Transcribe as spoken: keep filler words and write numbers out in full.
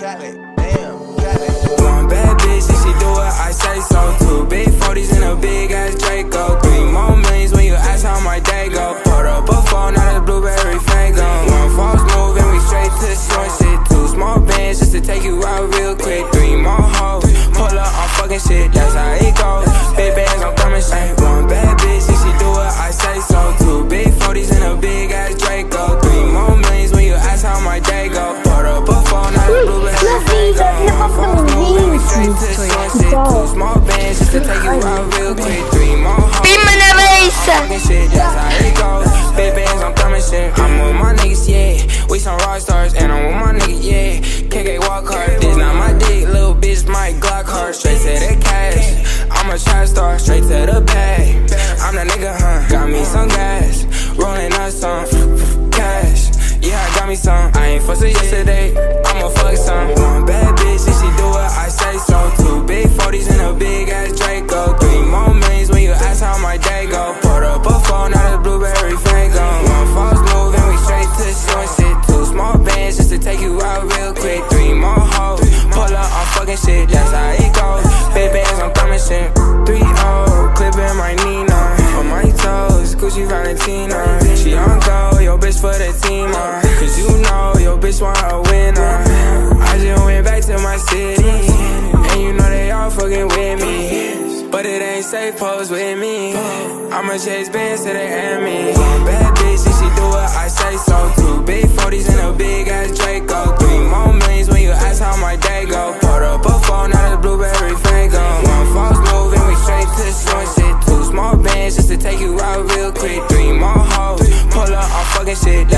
Exactly. Damn. Exactly. One bad bitch and she do what I say so. Two big forties and a big ass Draco. Three more millions when you ask how my day go. Put up a phone, not a blueberry fango. One false move and we straight to short shit. Two small bands just to take you out real quick. Three more hoes, pull up on fucking shit, that's how it goes. Big bands, I'm coming straight. One bad bitch and she do what I say so. Two big forties and a big ass Draco. Three more millions when you ask how my day go. Put up a phone, not a blueberry fango. One false move and we straight to short shit. Two small bands just to take you out real quick. Three more hoes, fucking shit, that's how it goes. Big bands, I'm coming shit. I'm with my niggas, yeah. We some rock stars, and I'm with my niggas, yeah. K K walk hard, this not my dick, little bitch, my Glock hard. Straight to the cash, I'm a trap star, straight to the bag. I'm that nigga, huh? Got me some gas, rolling up some cash. Yeah, I got me some. I ain't fussing yesterday, I'ma fuck some. One bad bitch, and she do what I say so. Two big forties and a big ass Draco. Three more millions when you ask how my day go. Put up a phone, not a blueberry fango. One false move and we straight to short shit. Two small bands just to take you out real quick. Three more hoes, pull up on fucking shit, that's how it goes. Big bands, I'm coming shit. Three oh, clipping my Nina. On my toes, Gucci Valentina. She on go, yo bitch for the team, uh. Cause you know, yo bitch want a winner. I just went back to my city, and you know they all fucking with me. But it ain't safe, pose with me. I'ma chase bands to the enemy. One bad bitch and she do what I say so. Two big forties and a big ass Draco. Three more millions when you ask how my day go. Put up a phone, not a blueberry fango. One false move and we straight to short shit. Two small bands just to take you out real quick. Three more hoes, pull up on fucking shit.